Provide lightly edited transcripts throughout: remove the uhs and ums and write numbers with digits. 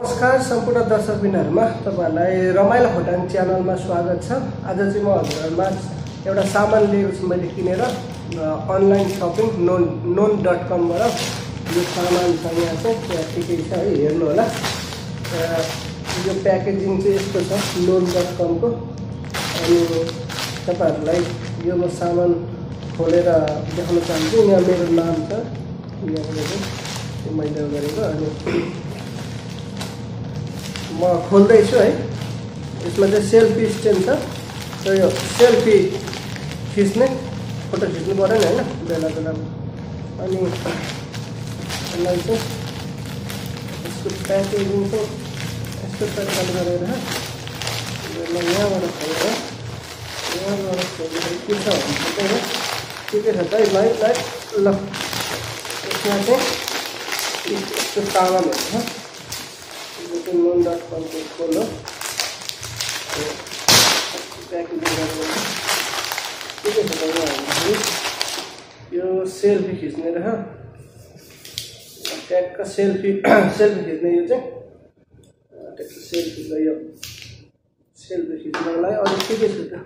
नमस्कार सम्पूर्ण दर्शकबिनहरुमा तपाईहरुलाई रमाइलो भोटाङ च्यानलमा स्वागत छ। आज चाहिँ म हजुरहरुमा एउटा सामान लिएको छु मैले किनेर अनलाइन शपिङ known.com बाट। यो सामान छ यहाँ चाहिँ ठिकै छ है, हेर्नु होला। यो प्याकेजिङ चाहिँ यस्तो छ known.com को। अनि तपाईहरुलाई यो म सामान खोलेर देखाउन चाहन्छु। यहाँ मेरो नाम छ, यहाँ मैले गरेको। अनि म खोल्दैछु है। यसमा चाहिँ सेल्फी स्ट्यान्ड छ। र यो सेल्फी खिच्ने फोटो खिच्नु पर्यो नि हैन बेला बेलामा। अनि यसलाई चाहिँ यसको प्याकेजिङ चाहिँ यस्तो तरिकाले गरेर यसलाई यहाँबाट खोलेर के छ भन्नु ठिकै छ त है। ल यसमा चाहिँ यस्तो सामानहरू छ। known.com को खोलो प्याकेजिङ गरेर ठिकै छ त। यो सेल्फी खिच्ने रह ट्यागका सेल्फी खिच्ने। यो चाहिँ ट्यागको सेल्फी र यो सेल्फी खिच्नलाई अरु के छ त।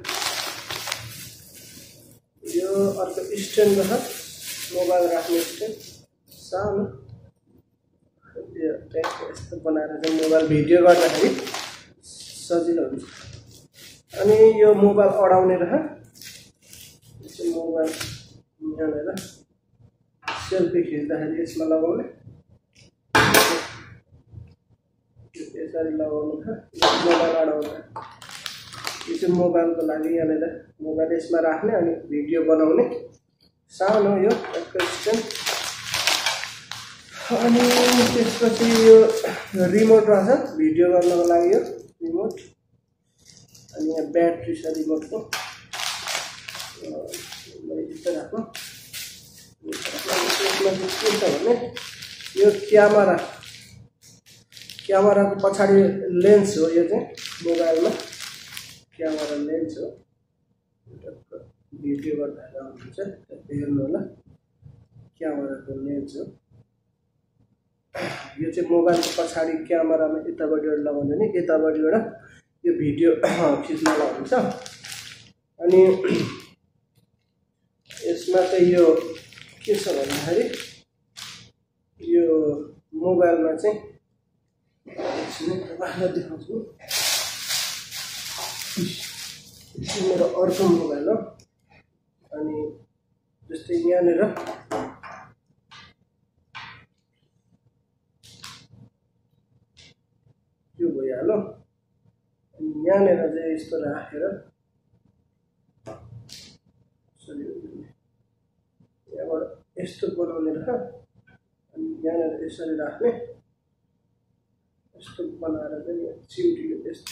यो अर्को स्ट्यान्ड रह मोबाइल राख्ने स्ट्यान्ड सानो। यो ट्याग यस्तो बनाएर चाहिँ मोबाइल भिडियो गर्दाखेरि सजिलो हुन्छ। अनि यो मोबाइल अडाउने रह मोबाइल यहाँनिर सेल्फी खिच्दाखेरि यसमा लगाउने यसरी लगाउनु छ। मोबाइल अडाउने यो चाहिँ मोबाइलको लागि यहाँनिर मोबाइल यसमा राख्ने अनि भिडियो बनाउने सानो यो स्ट्यान्ड। अनि त्यसपछि यो रिमोट रहेछ भिडियो गर्नको लागि यो रिमोट। अनि यहाँ ब्याट्री छ रिमोटको। यस्तो राख्नु। यसमा के छ भने यो क्यामेराको पछाडि लेन्स हो। यो चाहिँ मोबाइलमा क्यामेरा लेन्स हो। भिडियो गर्दा हुन्छ हेर्नु होला। क्यामेराको लेन्स हो यो चाहिँ। मोबाइलको पछाडि क्यामेरामा यतापट्टिबाट लगाउने नि यतापट्टिबाट यो भिडियो खिच्नलाई हुन्छ। अनि यसमा चाहिँ यो के छ भन्दाखेरि यो मोबाइलमा चाहिँ तपाईँलाई देखाउँछु। यो मेरो अर्को मोबाइल हो। अनि जस्तै यहाँनिर यो भइहाल्यो। अनि यहाँनिर चाहिँ यस्तो राखेर यहाँबाट यस्तो बनाउने रह। अनि यहाँनिर यसरी राख्ने यस्तो बनाएर चाहिँ चिम्टीले यस्तो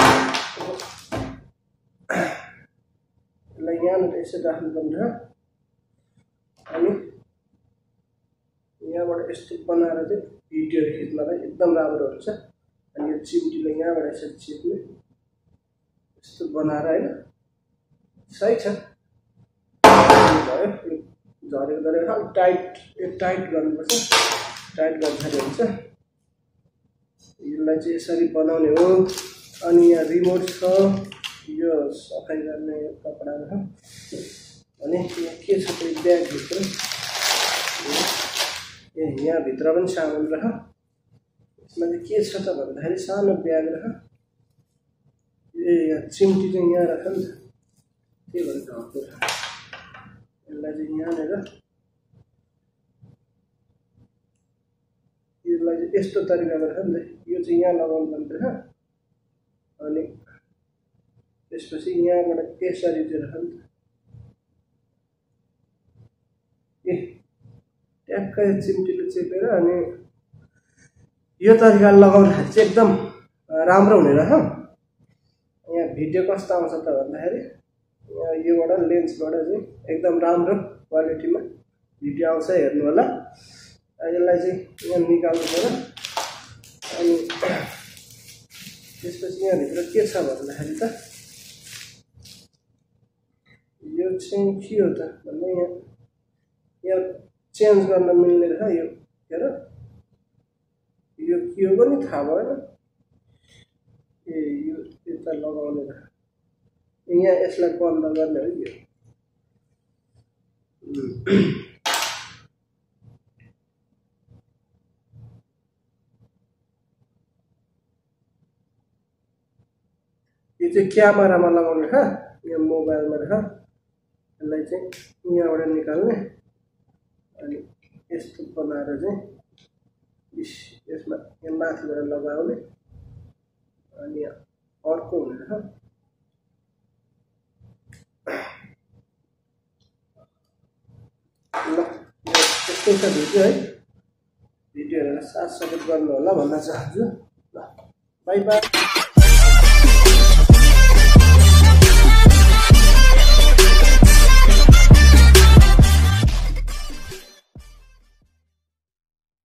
यसलाई यहाँनिर यसरी राख्नुपर्ने रह। अनि यहाँबाट यस्तो बनाएर चाहिँ भिडियो खिच्नलाई एकदम राम्रो हुन्छ। अनि यो चिम्टीले यहाँबाट यसरी चिप्ने यस्तो बनाएर हैन सही छ भयो। झरेको झरेको टाइट गर्नुपर्छ। टाइट गर्दाखेरि हुन्छ। यसलाई चाहिँ यसरी बनाउने हो। अनि यहाँ रिमोट छ। यो सफाइ गर्ने कपडा हो। अनि यहाँ के छ त्यो ब्यागभित्र यहाँभित्र पनि सामान रह। यसमा चाहिँ के छ त भन्दाखेरि सानो ब्याग रह। यहाँ चिम्टी चाहिँ यहाँ राख नि त। के भन्छ हजुर यसलाई चाहिँ यहाँनिर यसलाई चाहिँ यस्तो तरिकाले राख नि त। यो चाहिँ यहाँ लगाउनु पर्छ। अनि त्यसपछि यहाँबाट यसरी चाहिँ राख नि त। ट्याक्कै चिम्टीले चेपेर अनि यो तरिकाले लगाउँदाखेरि चाहिँ एकदम राम्रो हुने रह। यहाँ भिडियो कस्तो आउँछ त भन्दाखेरि यहाँ योबाट लेन्सबाट चाहिँ एकदम राम्रो क्वालिटीमा भिडियो आउँछ हेर्नु होला। यसलाई चाहिँ यहाँ निकाल्नु पर्यो। अनि त्यसपछि यहाँभित्र के छ भन्दाखेरि त यो चाहिँ के हो त भन्दा यहाँ चेन्ज गर्न मिल्ने रह। यो हेर यो के हो पनि थाहा भएन। ए यो यता लगाउने त यहाँ यसलाई बन्द गर्ने हो यो। यो चाहिँ क्यामेरामा लगाउने छ, यहाँ मोबाइलमा रहेछ। यसलाई चाहिँ यहाँबाट निकाल्ने अनि यस्तो बनाएर चाहिँ यसमा यहाँ माथिबाट लगाउने अनि अर्को हुने रहेछ। ल यस्तै छ भिडियो है, भिडियो हेरेर साथ सपोर्ट गर्नु होला भन्न चाहन्छु। ल बाई बाई।